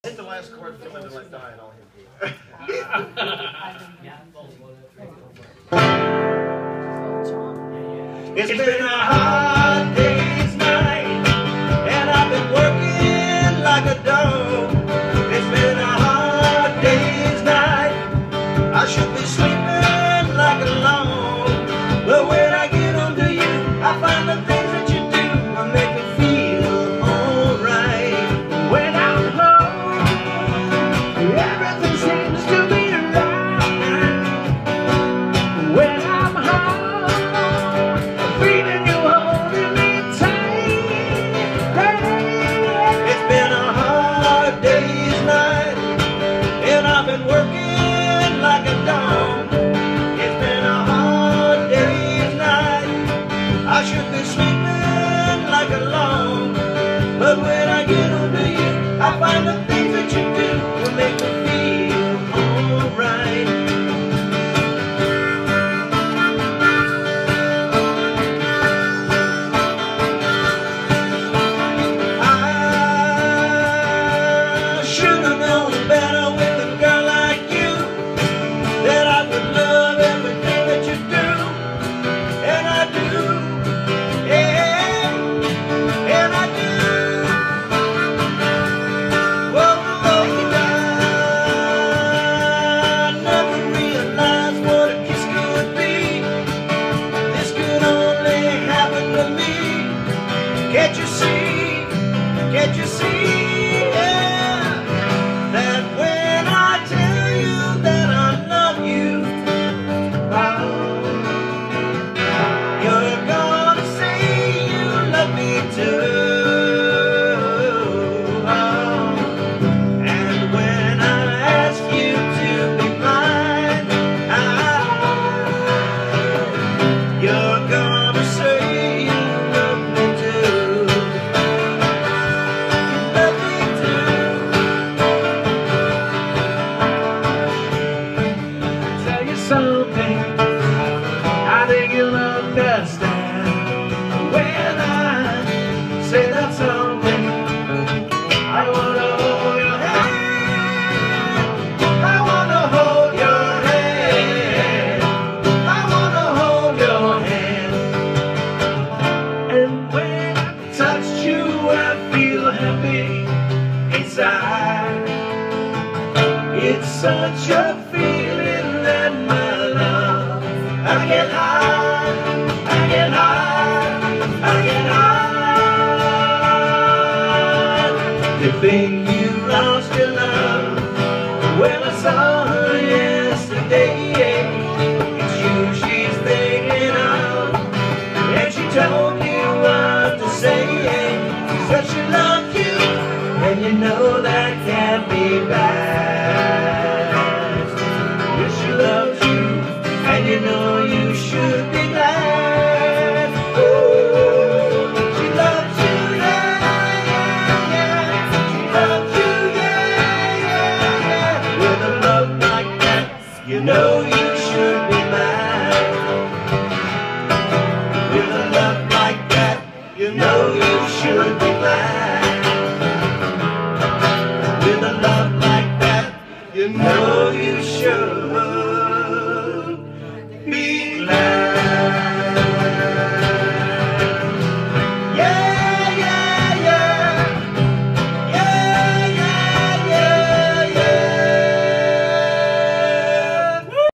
Hit the last chord, fill in and let die, and I'll hit you. It's been a hard day's night, and I've been working like a dog. It's been a hard day's night. I should be sleeping like a log, but when I get under you, I find the things that you do make me feel alright. When I'm home, everything seems to be right. When I'm home, feeling you holding me tight. It's been a hard day's night, and I've been working like a dog. It's been a hard day's night. I should be sleeping like a log, but when I get under you, I find the things that you do will make me feel alright. I should have known better with a girl like you, that I would love everything that you do, and I do, yeah, and I do. Well, I never realized what a kiss could be. This could only happen to me. Can't you see? Can't you see? Yeah, that when I tell you that I love you, you're gonna say you love me too. And when I ask you to be mine, you're gonna say you love me too. Love me too. Tell you something, I think you'll understand when I say that something. I wanna hold your hand. I wanna hold your hand. I wanna hold your hand. And when I touch you, I feel happy inside. It's such a feeling that my love, I get high, I get high, I get high. You think you lost your love? Well, I saw her yesterday. It's you she's thinking of, and she told me what to say. She said she loved you, and you know that can't be bad. Yes, she loves you, and you know you should be glad. Ooh, she loves you, yeah, yeah, yeah. She loves you, yeah, yeah, yeah. With a love like that, you know you should be mine. With a love like that, you know you should be mine. With a love like that, you know you